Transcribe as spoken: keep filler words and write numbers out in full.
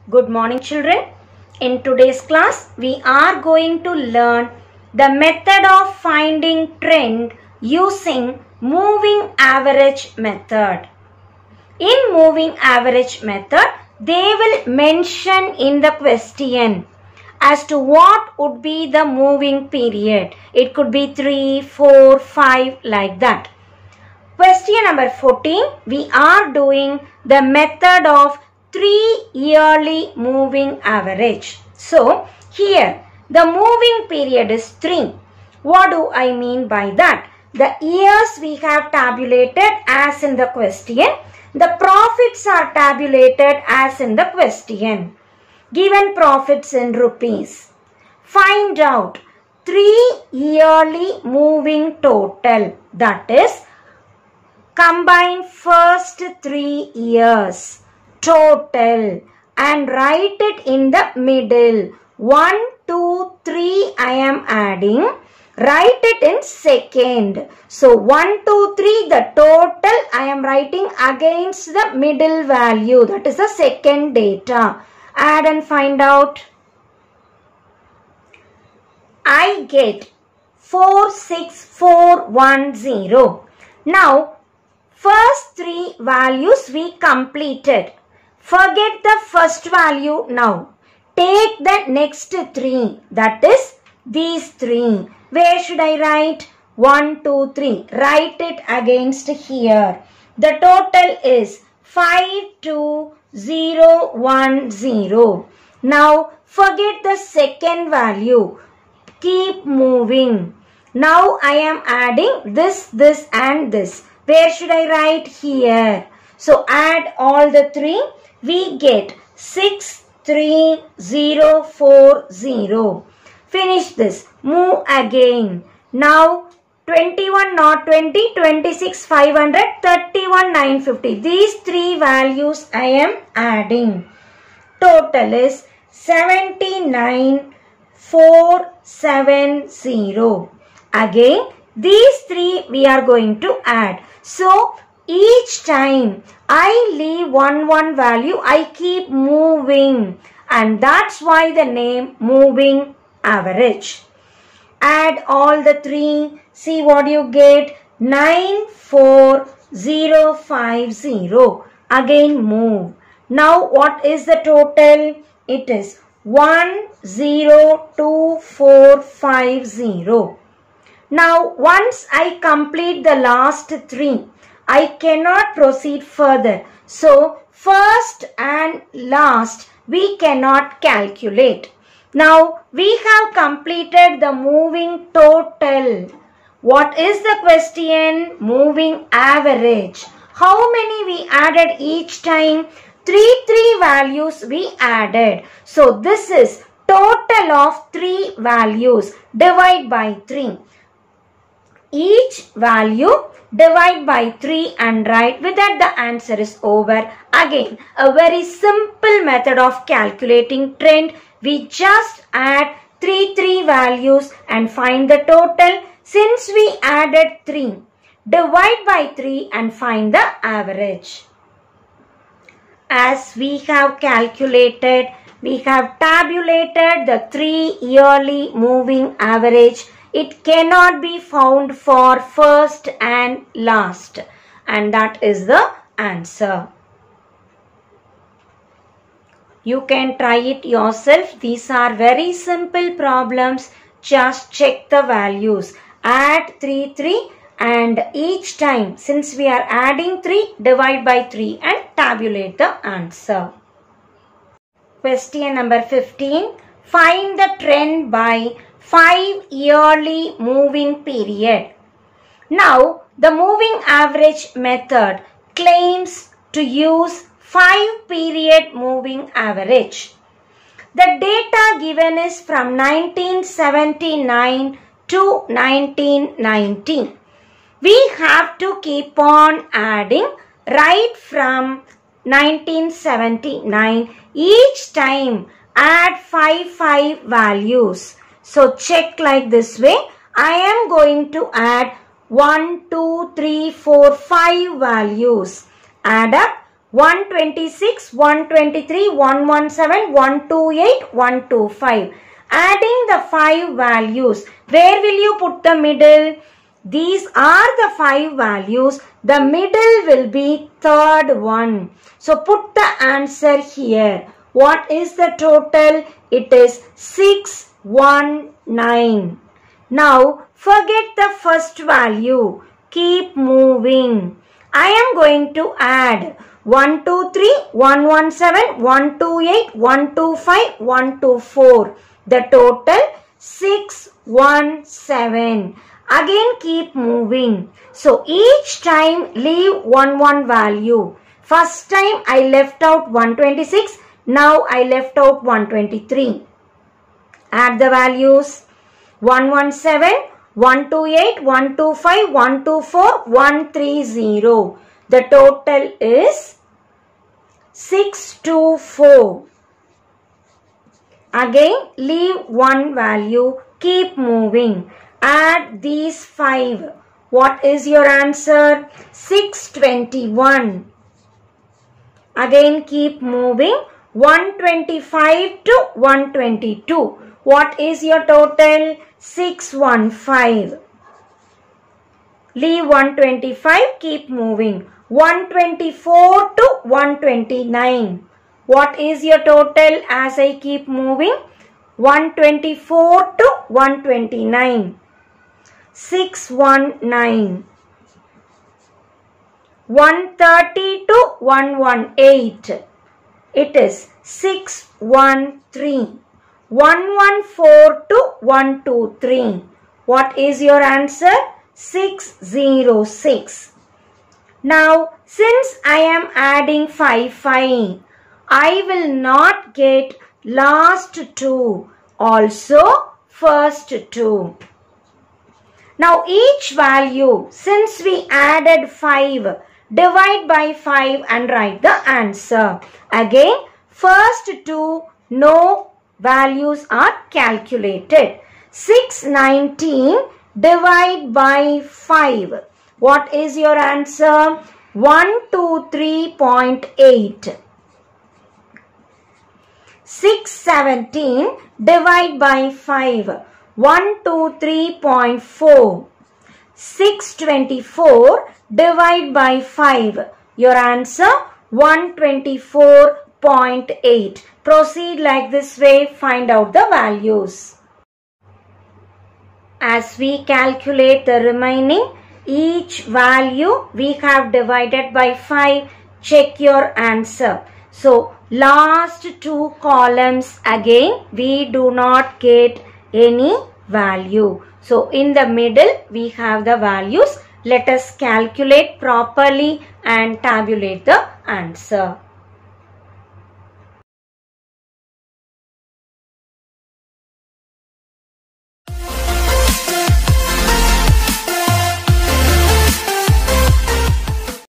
Good morning, children. In today's class, we are going to learn the method of finding trend using moving average method. In moving average method, they will mention in the question as to what would be the moving period. It could be three, four, five, like that. Question number fourteen, we are doing the method of three yearly moving average. So, here the moving period is three. What do I mean by that? The years we have tabulated as in the question. The profits are tabulated as in the question. Given profits in rupees. Find out three yearly moving total. That is, combine first three years total and write it in the middle. one, two, three I am adding. Write it in second. So one, two, three the total I am writing against the middle value. That is the second data. Add and find out. I get four six four one zero. Now first three values we completed. Forget the first value now. Take the next three. That is these three. Where should I write? one, two, three. Write it against here. The total is five two zero one zero. Now forget the second value. Keep moving. Now I am adding this, this and this. Where should I write? Here. So add all the three. We get six three zero four zero. Finish this. Move again. Now twenty-one not twenty, twenty-six five hundred, thirty-one nine fifty. These three values I am adding. Total is seventy-nine four seventy. Again these three we are going to add. So each time I leave one one value, I keep moving, and that's why the name moving average. Add all the three. See what you get. nine four zero five zero. Again move. Now what is the total? It is one zero two four five zero. Now once I complete the last three, I cannot proceed further. So first and last we cannot calculate. Now we have completed the moving total. What is the question? Moving average. How many we added each time? Three, three values we added. So this is total of three values. Divide by three. Each value divide by three and write. With that the answer is over. Again, a very simple method of calculating trend. We just add three, three values and find the total. Since we added three, divide by three and find the average. As we have calculated, we have tabulated the three yearly moving average. It cannot be found for first and last, and that is the answer. You can try it yourself. These are very simple problems. Just check the values. Add three, three, and each time, since we are adding three, divide by three and tabulate the answer. Question number fifteen. Find the trend by five yearly moving period. Now, the moving average method claims to use five period moving average. The data given is from nineteen seventy-nine to nineteen ninety. We have to keep on adding right from nineteen seventy-nine. Each time add five, five values. So check like this way. I am going to add one, two, three, four, five values. Add up one twenty-six, one twenty-three, one seventeen, one twenty-eight, one twenty-five. Adding the five values, where will you put the middle? These are the five values. The middle will be third one. So put the answer here. What is the total? It is six hundred nineteen. Now forget the first value. Keep moving. I am going to add one twenty-three, one seventeen, one twenty-eight, one twenty-five, one twenty-four. The total six hundred seventeen. Again keep moving. So each time leave one one value. First time I left out one twenty-six. Now I left out one twenty-three. Add the values. one seventeen, one twenty-eight, one twenty-five, one twenty-four, one thirty. The total is six hundred twenty-four. Again leave one value. Keep moving. Add these five. What is your answer? six hundred twenty-one. Again keep moving. one twenty-five to one twenty-two. What is your total? six hundred fifteen. Leave one twenty-five. Keep moving. one twenty-four to one twenty-nine. What is your total as I keep moving? one twenty-four to one twenty-nine. six hundred nineteen. one thirty to one eighteen. It is six hundred thirteen. one fourteen to one twenty-three. What is your answer? six hundred six. Now, since I am adding five, five, I will not get last two, also first two. Now, each value, since we added five, divide by five and write the answer. Again, first two, no values are calculated. six hundred nineteen divide by five. What is your answer? one twenty-three point eight. six hundred seventeen divide by five. one twenty-three point four. six hundred twenty-four divide by five. Your answer one hundred twenty-four point eight. Proceed like this way. Find out the values. As we calculate the remaining, each value we have divided by five. Check your answer. So, last two columns again we do not get any value. So, in the middle we have the values. Let us calculate properly and tabulate the answer.